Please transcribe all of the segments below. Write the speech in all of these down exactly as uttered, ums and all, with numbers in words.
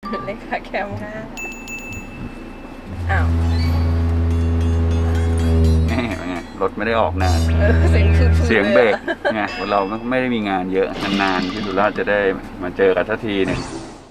เลขาแคมค่ะอ้าวนี่ไงรถไม่ได้ออกนานเสียงคือเสียงเบรกไงเราไม่ได้มีงานเยอะนานๆที่สุราษฎร์จะได้มาเจอกันสักทีหนึ่ง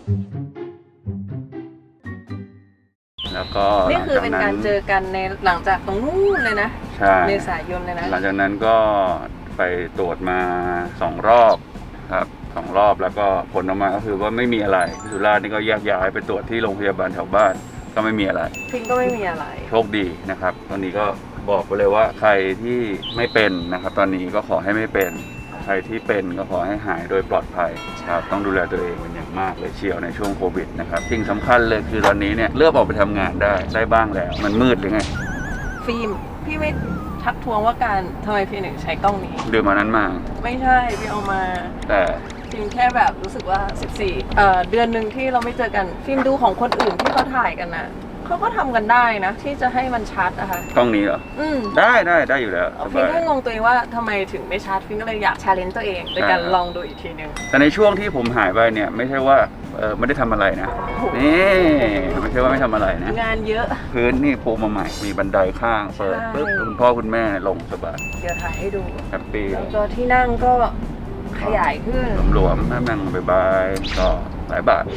แล้วก็นี่คือเป็นการเจอกันในหลังจากตรงนู้นเลยนะใช่เมษายนเลยนะหลังจากนั้นก็ไปตรวจมาสองรอบครับสองรอบแล้วก็ผลออกมาก็คือว่าไม่มีอะไรที่สุราษฎร์นี่ก็แยกย้ายไปตรวจที่โรงพยาบาลแถวบ้านก็ไม่มีอะไรพิงก็ไม่มีอะไรโชคดีนะครับตอนนี้ก็บอกไปเลยว่าใครที่ไม่เป็นนะครับตอนนี้ก็ขอให้ไม่เป็นใครที่เป็นก็ขอให้หายโดยปลอดภัยครับต้องดูแลตัวเองเป็นอย่างมากเลยเชียวในช่วงโควิดนะครับสิ่งสำคัญเลยคือตอนนี้เนี่ยเริ่มออกไปทำงานได้ได้บ้างแล้วมันมืดหรือไงฟิล์มพี่ไม่ทักทวงว่าการทำไมพี่หนึ่งใช้กล้องนี้เดือนมานั้นมาไม่ใช่พี่เอามาแต่ฟิล์มแค่แบบรู้สึกว่าสิบสี่เอ่อเดือนหนึ่งที่เราไม่เจอกันฟิล์มดูของคนอื่นที่เขาถ่ายกันนะเขาก็ทำกันได้นะที่จะให้มันชัดอะค่ะกล้องนี้เหรออืมได้ได้ได้อยู่แล้วฟิล์มก็งงตัวเองว่าทำไมถึงไม่ชัดฟิล์มก็เลยอยากชาเลนจ์ตัวเองโดยการลองดูอีกทีนึงแต่ในช่วงที่ผมหายไปเนี่ยไม่ใช่ว่าเออไม่ได้ทำอะไรนะนี่ไม่ใช่ว่าไม่ทำอะไรนะงานเยอะพื้นนี่ปูมาใหม่มีบันไดข้างเปิดปึ๊บคุณพ่อคุณแม่ลงสบายเดี๋ยวถ่ายให้ดูแฮปปี้แล้วก็ที่นั่งก็ขยายขึ้นหลวมๆนั่งบายๆก็หลายบาท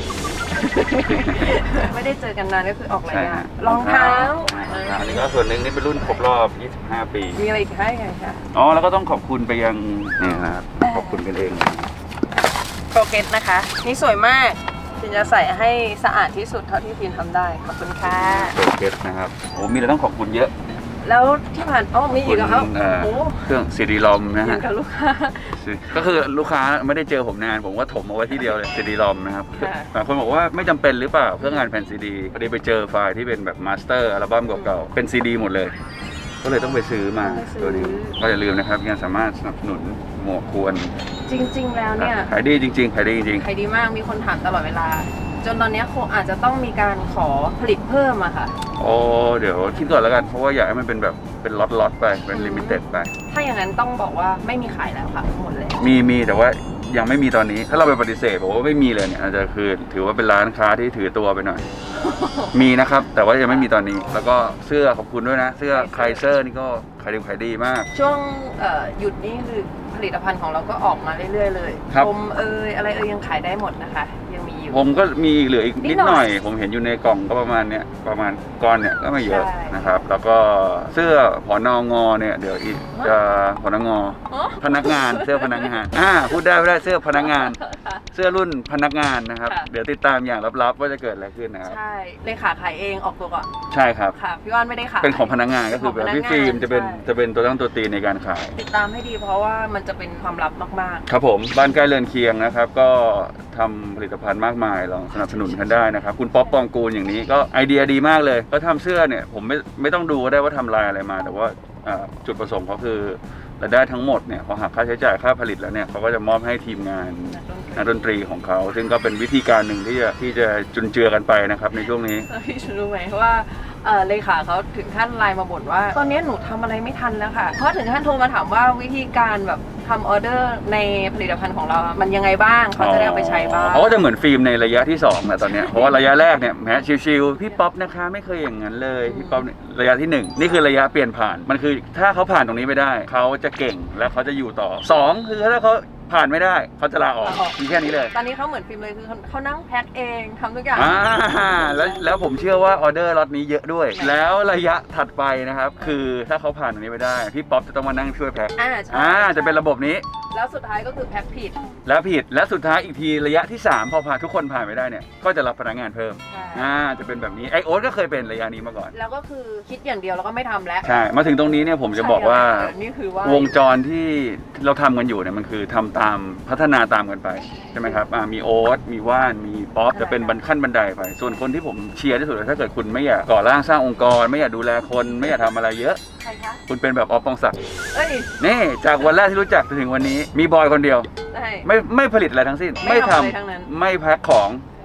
ไม่ได้เจอกันนานก็คือออกรายการรองเท้าอันนี้ก็ส่วนหนึ่งนี่เป็นรุ่นครบรอบยี่สิบห้าปีมีอะไรอีกให้ไงคะอ๋อแล้วก็ต้องขอบคุณไปยังเนี่ยนะครับขอบคุณกันเองโปรเกตนะคะนี่สวยมากพินจะใส่ให้สะอาดที่สุดเท่าที่พินทำได้ขอบคุณค่ะโปรเกตนะครับโอ้มีอะไรต้องขอบคุณเยอะแล้วที่ผ่านอ๋อมีอีกแล้วเครื่องซีดีลอมนะฮะกับลูกค้าก็คือลูกค้าไม่ได้เจอผมนานผมว่าถมเอาไว้ที่เดียวเลยซีดีลอมนะครับบางคนบอกว่าไม่จำเป็นหรือเปล่าเพื่องานแผ่นซีดีพอดีไปเจอไฟล์ที่เป็นแบบมาสเตอร์อัลบั้มเก่าๆเป็นซีดีหมดเลยก็เลยต้องไปซื้อมาตัวนี้ก็อย่าลืมนะครับยังสามารถสนับสนุนหมวกควรจริงๆแล้วเนี่ยขายดีจริงๆขายดีจริงๆขายดีมากมีคนถามตลอดเวลาจนตอนนี้คงอาจจะต้องมีการขอผลิตเพิ่มอะค่ะโอ้เดี๋ยวคิดก่อนแล้วกันเพราะว่าอยากให้มันเป็นแบบเป็นล็อตๆไปเป็นลิมิเต็ดไปถ้าอย่างนั้นต้องบอกว่าไม่มีขายแล้วค่ะหมดเลยมีมีแต่ว่ายังไม่มีตอนนี้ถ้าเราไปปฏิเสธบอกว่าไม่มีเลยเนี่ยอาจจะคือถือว่าเป็นร้านค้าที่ถือตัวไปหน่อยมีนะครับแต่ว่ายังไม่มีตอนนี้แล้วก็เสื้อขอบคุณด้วยนะเสื้อไคเซอร์นี่ก็ขายดีขายดีมากช่วงหยุดนี้คือผลิตภัณฑ์ของเราก็ออกมาเรื่อยๆเลยผมเอยอะไรเอยยังขายได้หมดนะคะยังมีอยู่ผมก็มีเหลืออีกนิดหน่อยผมเห็นอยู่ในกล่องก็ประมาณเนี้ยประมาณก้อนเนี่ยก็ไม่เยอะนะครับแล้วก็เสื้อผอนงอเนี่ยเดี๋ยวอีกจะผอนงอพนักงานเสื้อพนักงานอ่าพูดได้ไม่ได้เสื้อพนักงานเสื้อรุ่นพนักงานนะครับเดี๋ยวติดตามอย่างลับๆว่าจะเกิดอะไรขึ้นนะครับใช่เลขาขายเองออกตัวก่อนใช่ครับค่ะพี่ว่านไม่ได้ขายเป็นของพนักงานก็คือแบบพี่ฟิล์มจะเป็นจะเป็นตัวตั้งตัวตีในการขายติดตามให้ดีเพราะว่ามันจะเป็นความลับมากๆครับผมบ้านใกล้เรือนเคียงนะครับก็ทำผลิตภัณฑ์มากมายลองสนับสนุนกันได้นะครับคุณป๊อปปองกูลอย่างนี้ก็ไอเดียดีมากเลยก็ทำเสื้อเนี่ยผมไม่ไม่ต้องดูก็ได้ว่าทำลายอะไรมาแต่ว่าจุดประสงค์เขาคือรายได้ทั้งหมดเนี่ยพอหักค่าใช้จ่ายค่าผลิตแล้วเนี่ยเขาก็จะมอบให้ทีมงานนักดนตรีของเขาซึ่งก็เป็นวิธีการหนึ่งที่จะที่จะจุนเจือกันไปนะครับในช่วงนี้พี่รู้ไหมว่าเลขาเขาถึงขั้นไลน์มาบ่นว่าตอนนี้หนูทำอะไรไม่ทันแล้วค่ะเพราะถึงขั้นโทรมาถามว่าวิธีการแบบทำออเดอร์ในผลิตภัณฑ์ของเรามันยังไงบ้างเขาจะได้เอาไปใช้บ้างเขาก็จะเหมือนฟิล์มในระยะที่สองนะตอนนี้เพราะว่าระยะแรกเนี่ยแม้ชิวๆพี่ป๊อปนะคะไม่เคยอย่างนั้นเลยพี่ป๊อประยะที่หนึ่งนี่คือระยะเปลี่ยนผ่านมันคือถ้าเขาผ่านตรงนี้ไม่ได้เขาจะเก่งแล้วเขาจะอยู่ต่อสองคือถ้าเขาผ่านไม่ได้เขาจะลาออกมีแค่นี้เลยตอนนี้เขาเหมือนฟิล์มเลยคือเขานั่งแพ็คเองทำทุกอย่างอ่าแล้วแล้วผมเชื่อว่าออเดอร์ล็อตนี้เยอะด้วยแล้วระยะถัดไปนะครับคือถ้าเขาผ่านตรงนี้ไม่ได้พี่ป๊อปจะต้องมานั่งช่วยแพ็คอ่าจะเป็นระบบนี้แล้วสุดท้ายก็คือแพ็คผิดแล้วผิดแล้วสุดท้ายอีกทีระยะที่สามพอผ่านทุกคนผ่านไม่ได้เนี่ยก็จะรับพนักงานเพิ่มอ่าจะเป็นแบบนี้ไอโอ๊ตก็เคยเป็นระยะนี้มาก่อนแล้วก็คือคิดอย่างเดียวแล้วก็ไม่ทำแล้วใช่มาถึงตรงนี้เนี่ยผมจะบอกว่าวงจรที่เราทำกันอยู่เนี่ยมันคือทำตามพัฒนาตามกันไปใช่ไหมครับมีโอ๊ตมีว่านมีป๊อปจะเป็นบันขั้นบันไดไปส่วนคนที่ผมเชียร์ที่สุดถ้าเกิดคุณไม่อยากก่อร่างสร้างองค์กรไม่อยากดูแลคนไม่อยากทำอะไรเยอะใครคะคุณเป็นแบบออฟปองศักดิ์นี่จากวันแรกที่รู้จักถึงวันนี้มีบอยคนเดียวไม่ไม่ผลิตอะไรทั้งสิ้นไม่ทำไม่แพ็คของ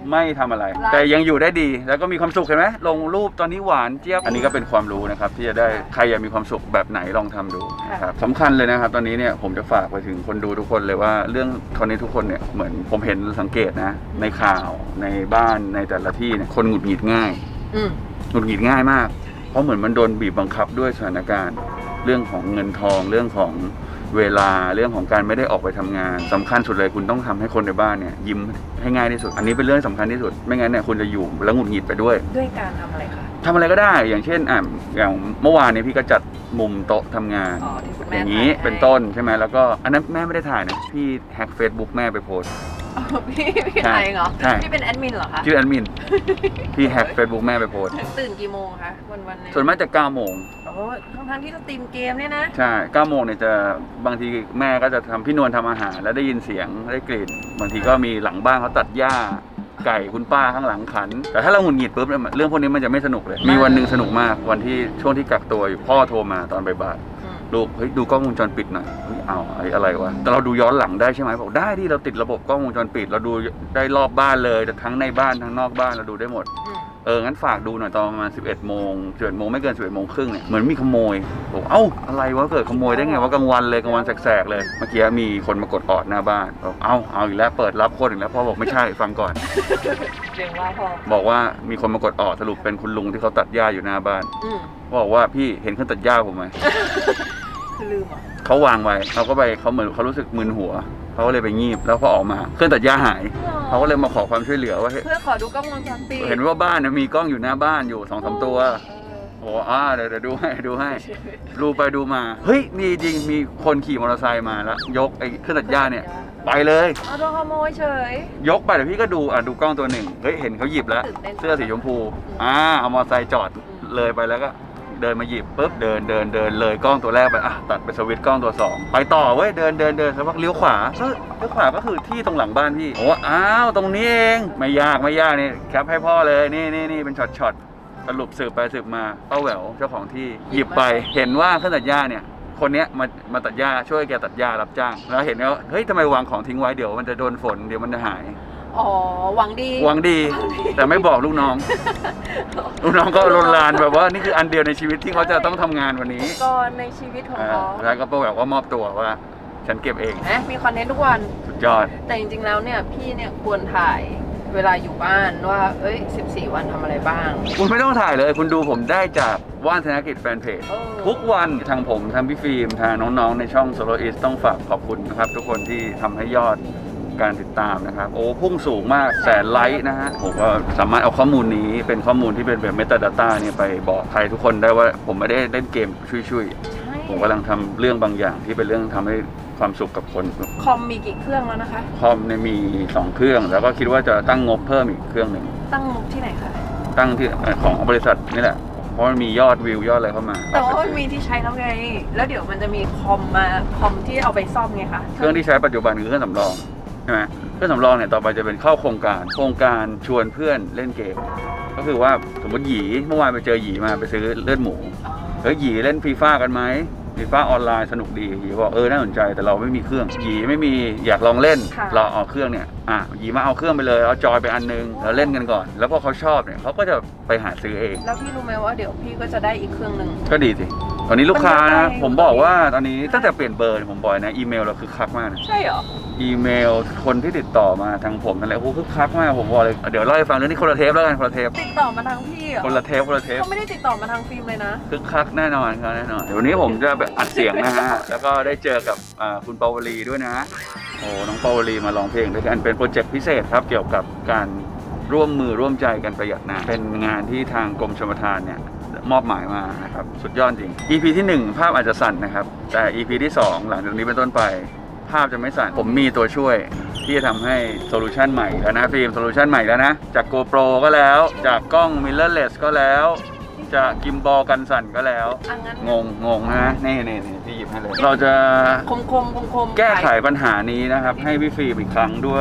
ไม่ทำอะไรแต่ยังอยู่ได้ดีแล้วก็มีความสุขเห็นไหมลงรูปตอนนี้หวานเจี๊ยบอันนี้ก็เป็นความรู้นะครับที่จะได้ใครอยากมีความสุขแบบไหนลองทำดูนะครับสำคัญเลยนะครับตอนนี้เนี่ยผมจะฝากไปถึงคนดูทุกคนเลยว่าเรื่องตอนนี้ทุกคนเนี่ยเหมือนผมเห็นสังเกตนะในข่าวในบ้านในแต่ละที่เนี่ยคนหงุดหงิดง่ายหงุดหงิดง่ายมากเพราะเหมือนมันโดนบีบบังคับด้วยสถานการณ์เรื่องของเงินทองเรื่องของเวลาเรื่องของการไม่ได้ออกไปทำงานสำคัญสุดเลยคุณต้องทำให้คนในบ้านเนี่ยยิ้มให้ง่ายที่สุดอันนี้เป็นเรื่องสำคัญที่สุดไม่งั้นเนี่ยคุณจะอยู่แล้วหงุดหงิดไปด้วยด้วยการทำอะไรคะทำอะไรก็ได้อย่างเช่นอ่ะอย่างเมื่อวานนี้พี่ก็จัดมุมโต๊ะทำงานอย่างนี้เป็นต้นใช่ไหมแล้วก็อันนั้นแม่ไม่ได้ถ่ายนะพี่แฮก Facebook แม่ไปโพสพี่พี่ถ่ายเหรอพี่เป็นแอดมินเหรอคะชื่อแอดมินพี่แฮก Facebook แม่ไปโพสตื่นกี่โมงคะวันวันนี้ส่วนมากจะเก้าโมงโอ้ทั้งทั้งที่สตรีมเกมเนี่ยนะใช่เก้าโมงเนี่ยจะบางทีแม่ก็จะทำพี่นวลทำอาหารแล้วได้ยินเสียงได้กลิ่นบางทีก็มีหลังบ้านเขาตัดหญ้าไก่คุณป้าข้างหลังขันแต่ถ้าเราหงุดหงิดปุ๊บเรื่องพวกนี้มันจะไม่สนุกเลยมีวันหนึ่งสนุกมากวันที่ช่วงที่กักตัวอยู่พ่อโทรมาตอนบ่ายลูกเฮ้ยดูกล้องวงจรปิดหน่อยเฮ้ยเอาอะไรวะแต่เราดูย้อนหลังได้ใช่ไหมบอกได้ที่เราติดระบบกล้องวงจรปิดเราดูได้รอบบ้านเลยแต่ทั้งในบ้านทั้งนอกบ้านเราดูได้หมดเอองั้นฝากดูหน่อยตอนประมาณสิบเอ็ดโมงสิบเอ็ดโมงไม่เกินสิบเอ็ดโมงครึ่งเนี่ยเหมือนมีขโมยบอกเอ้าอะไรวะเกิดขโมยได้ไงว่ากลางวันเลยกลางวันแสกๆเลยเมื่อกี้มีคนมากดออดหน้าบ้านบอกเอ้าเอาอีกแล้วเปิดรับคนอีกแล้วพ่อบอกไม่ใช่ฟังก่อนเรียกว่าพ่อบอกว่ามีคนมากดออดสรุปเป็นคุณลุงที่เขาตัดหญ้าอยู่หน้าบ้านบอกว่าพี่เห็นเครื่องตัดหญ้าผมไหมลืมอ่ะเขาวางไว้เขาก็ไปเขาเหมือนเขารู้สึกมึนหัวเขาก็เลยไปงีบแล้วพอออกมาเครื่องตัดหญ้าหายเขาก็เลยมาขอความช่วยเหลือว่าเพื่อขอดูกล้องวงจรปิดเห็นว่าบ้านมีกล้องอยู่หน้าบ้านอยู่สองสามตัวโอ้อ่าเดี๋ยวดูให้ดูให้ดูไปดูมาเฮ้ยมีจริงมีคนขี่มอเตอร์ไซค์มาแล้วยกไอ้เครื่องตัดหญ้าเนี่ยไปเลยเอาโดนขโมยเฉยยกไปเดี๋ยวพี่ก็ดูอ่ะดูกล้องตัวหนึ่งเฮ้ยเห็นเขาหยิบแล้วเสื้อสีชมพูอ่าเอามอเตอร์ไซค์จอดเลยไปแล้วก็เดินมาหยิบปุ๊บเดินเดินเดินเลยกล้องตัวแรกไปอ่ะตัดไปสวิตช์กล้องตัวสองไปต่อเว้ยเดินเดินเดินแล้วพักเลี้ยวขวาก็เลี้ยวขวาก็คือที่ตรงหลังบ้านพี่โอ้อ้าวตรงนี้เองไม่ยากไม่ยากนี่แคปให้พ่อเลยนี่นี่นี่เป็นช็อตช็อตสรุปสืบไปสืบมาป้าแหววเจ้าของที่หยิบไปเห็นว่าเครื่องตัดหญ้าเนี่ยคนเนี้ยมามาตัดหญ้าช่วยแกตัดหญ้ารับจ้างแล้วเห็นว่าเฮ้ยทำไมวางของทิ้งไว้เดี๋ยวมันจะโดนฝนเดี๋ยวมันจะหายอ๋อหวังดีหวังดีแต่ไม่บอกลูกน้องลูกน้องก็รนลานแบบว่านี่คืออันเดียวในชีวิตที่เขาจะต้องทำงานวันนี้ก็ในชีวิตของเขาแล้วก็ป้าแหววก็มอบตัวว่าฉันเก็บเองนะมีคอนเทนต์ทุกวันสุดยอดแต่จริงๆแล้วเนี่ยพี่เนี่ยควรถ่ายเวลาอยู่บ้านว่าเอ้ยสิบสี่วันทำอะไรบ้างคุณไม่ต้องถ่ายเลยคุณดูผมได้จากว่านธนกิจแฟนเพจทุกวันทางผมทางพี่ฟิล์มทางน้องๆในช่อง Solo East ต้องฝากขอบคุณนะครับทุกคนที่ทำให้ยอดการติดตามนะครับโอ้พุ่งสูงมากแสนไลค์นะฮะผมก็สามารถเอาข้อมูลนี้เป็นข้อมูลที่เป็นแบบ Metadata เนี่ยไปบอกใครทุกคนได้ว่าผมไม่ได้เล่นเกมช่วยๆผมกำลังทำเรื่องบางอย่างที่เป็นเรื่องทำให้ความสุขกับคนคอมมีกี่เครื่องแล้วนะคะคอมเนี่ยมีสองเครื่องแล้วก็คิดว่าจะตั้งงบเพิ่มอีกเครื่องหนึ่งตั้งงบที่ไหนคะตั้งที่ของบริษัทนี่แหละเพราะมันมียอดวิวยอดอะไรเข้ามาแต่ว่ามันมีที่ใช้แล้วไงแล้วเดี๋ยวมันจะมีคอมมาคอมที่เอาไปซ่อมไงคะเครื่องที่ใช้ปัจจุบันคือเครื่องสำรองใช่ไหมเครื่องสำรองเนี่ยต่อไปจะเป็นเข้าโครงการโครงการชวนเพื่อนเล่นเกมก็คือว่าสมมติหยีเมื่อวานไปเจอหยีมาไปซื้อเลือดหมูเฮ้ยหยีเล่นฟีฟ่ากันไหมฟีฟ่าออนไลน์สนุกดีหยีบอกเออน่าสนใจแต่เราไม่มีเครื่องหยีไม่มีอยากลองเล่นเราเอาเครื่องเนี่ยอ่ะหยีมาเอาเครื่องไปเลยเอาจอยไปอันนึงแล้วเล่นกันก่อนแล้วพอเขาชอบเนี่ยเขาก็จะไปหาซื้อเองแล้วพี่รู้ไหมว่าเดี๋ยวพี่ก็จะได้อีกเครื่องนึงก็ดีสิตอนนี้ลูกค้านะผมบอกว่าตอนนี้ตั้งแต่เปลี่ยนเบอร์ผมบอกนะอีเมลเราคือคักมากนะใช่เหรออีเมลคนที่ติดต่อมาทางผมนั่นแหละโอ้คือคักมากผมบอกเลยเดี๋ยวเล่าให้ฟังเรื่องนี้คนละเทปแล้วกันคนละเทปติดต่อมาทางพี่เหรอคนละเทปคนละเทปเขาไม่ได้ติดต่อมาทางฟิล์มเลยนะคือคักแน่นอนครับแน่นอนเดี๋ยววันนี้ผมจะแบบอัดเสียงนะฮะแล้วก็ได้เจอกับคุณปาวลีด้วยนะโอ้น้องปาวลีมาร้องเพลงด้วยกันเป็นโปรเจกต์พิเศษครับเกี่ยวกับการร่วมมือร่วมใจกันประหยัดน้ำเป็นงานที่ทางกรมชลประทานเนี่ยมอบหมายมานะครับสุดยอดจริง อี พี ที่หนึ่งภาพอาจจะสั่นนะครับแต่ อี พี ที่สองหลังจากนี้เป็นต้นไปภาพจะไม่สั่นผมมีตัวช่วยที่จะทำให้โซลูชันใหม่แล้วนะฟิล์มโซลูชันใหม่แล้วนะจาก GoPro ก็แล้วจากกล้อง Mirrorless ก็แล้วจะกิมบอลกันสั่นก็แล้วงงงงนะนี่นี่นี่ที่หยิบให้เลยเราจะคมคมคมคมแก้ไขปัญหานี้นะครับให้พี่ฟิล์มอีกครั้งด้วย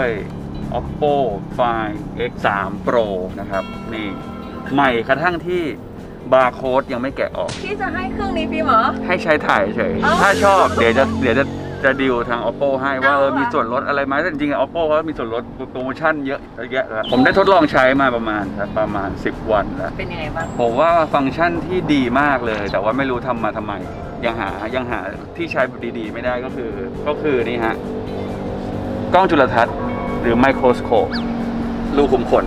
Oppo Find เอ็กซ์ ทรี Pro นะครับนี่ใหม่กระทั่งที่บาร์โค้ดยังไม่แกะออกพี่จะให้เครื่องนี้พี่หมอให้ใช้ถ่ายเฉยถ้าชอบเดี๋ยวจะเดี๋ยวจะจะดีลทาง oppo ให้ว่าเออมีส่วนลดอะไรไหมแต่จริงๆ oppo เขามีส่วนลดโปรโมชั่นเยอะแยะแล้วผมได้ทดลองใช้มาประมาณประมาณสิบวันแล้วเป็นยังไงบ้างผมว่าฟังก์ชันที่ดีมากเลยแต่ว่าไม่รู้ทำมาทำไมยังหายังหาที่ใช้แบบดีๆไม่ได้ก็คือก็คือนี่ฮะกล้องจุลทรรศน์หรือไมโครสโคปรูขุมขน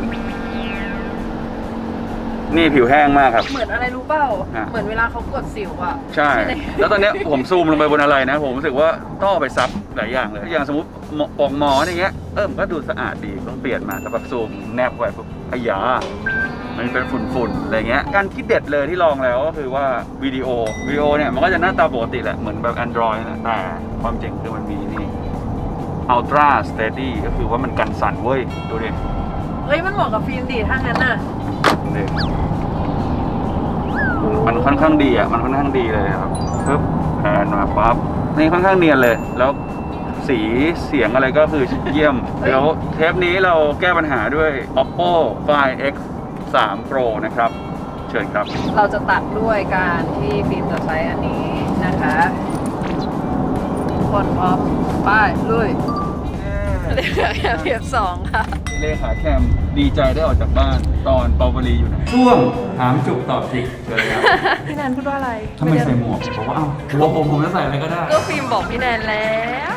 นี่ผิวแห้งมากครับเหมือนอะไรรู้เปล่าเหมือนเวลาเขากดสิวอ่ะใช่แล้วตอนนี้ผมซูมลงไปบนอะไรนะผมรู้สึกว่าต้องไปซับหลายอย่างเลยอย่างสมมติปอกหมออย่างเงี้ยเออมันก็ดูสะอาดดีต้องเปลี่ยนมาแต่แบบซูมแนบไว้ปุ๊บอ้ยามันเป็นฝุ่นๆอะไรเงี้ยการที่เด็ดเลยที่ลองแล้วก็คือว่าวิดีโอวิดีโอเนี่ยมันก็จะหน้าตาปกติแหละเหมือนแบบ Android นะแต่ความเจ๋งคือมันมีนี่ Ultra Steady ก็คือว่ามันกันสั่นเว้ยดูดิเฮ้ยมันเหมาะกับฟิล์มดีถ้างั้นน่ะมันค่อนข้างดีอ่ะมันค่อนข้างดีเลยครับปึ๊บแผนมาปั๊บนี่ค่อนข้างเนียนเลยแล้วสีเสียงอะไรก็คือเยี่ยมเดี๋ยวเทปนี้เราแก้ปัญหาด้วย oppo find x สาม pro นะครับเชิญครับเราจะตัดด้วยการที่ฟิล์มจะใช้อันนี้นะคะคนพร้อมไปลุยเลขาแคมเพียบสองค่ะเลขาแคมดีใจได้ออกจากบ้านตอนเปาบรีอยู่ไหนช่วงถามจุกตอบจิกเลยครับพี่แนนพูดว่าอะไรถ้าไม่ใส่หมวกบอกว่าอ้าวหัวผมผมจะใส่อะไรก็ได้ก็ฟิล์มบอกพี่แนนแล้ว